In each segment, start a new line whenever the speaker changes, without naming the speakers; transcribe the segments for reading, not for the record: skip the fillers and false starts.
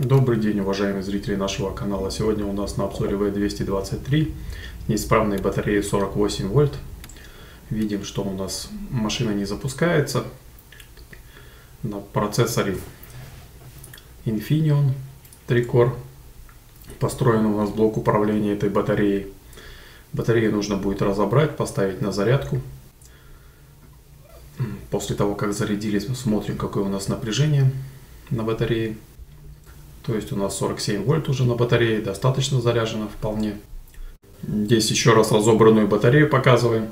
Добрый день, уважаемые зрители нашего канала. Сегодня у нас на обзоре V223 неисправные батареи 48 вольт. Видим, что у нас машина не запускается. На процессоре Infineon 3-Core построен у нас блок управления этой батареей. Батарею нужно будет разобрать, поставить на зарядку. После того, как зарядились, смотрим, какое у нас напряжение на батарее. То есть у нас 47 вольт уже на батарее, достаточно заряжено вполне. Здесь еще раз разобранную батарею показываем.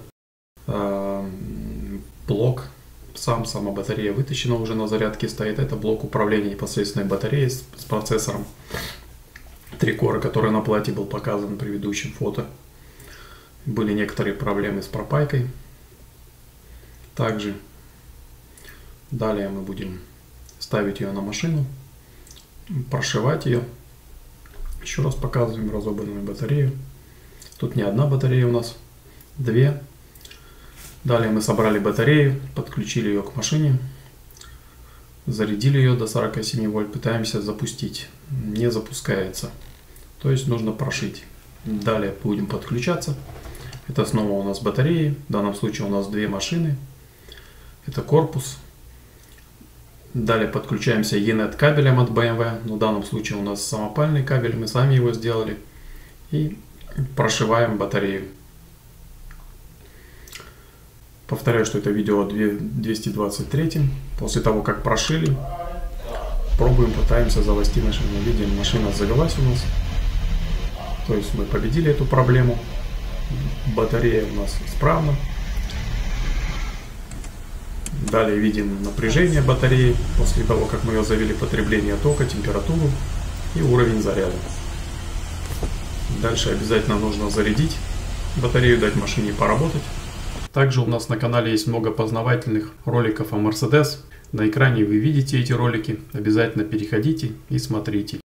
Блок, сама батарея вытащена уже на зарядке стоит. Это блок управления непосредственной батареей с процессором 3-Core, который на плате был показан в предыдущем фото. Были некоторые проблемы с пропайкой. Также далее мы будем ставить ее на машину, прошивать ее. Еще раз показываем разобранную батарею. Тут не одна батарея у нас, две. Далее мы собрали батарею, подключили ее к машине, зарядили ее до 47 вольт, пытаемся запустить. Не запускается. То есть нужно прошить. Далее будем подключаться. Это снова у нас батареи. В данном случае у нас две машины. Это корпус. Далее подключаемся E-NET кабелем от BMW. Но в данном случае у нас самопальный кабель. Мы сами его сделали. И прошиваем батарею. Повторяю, что это видео 223. После того, как прошили, пробуем, пытаемся завести машину. Видим, машина завелась у нас. То есть мы победили эту проблему. Батарея у нас исправна. Далее видим напряжение батареи после того, как мы ее завели, потребление тока, температуру и уровень заряда. Дальше обязательно нужно зарядить батарею, дать машине поработать. Также у нас на канале есть много познавательных роликов о Mercedes. На экране вы видите эти ролики. Обязательно переходите и смотрите.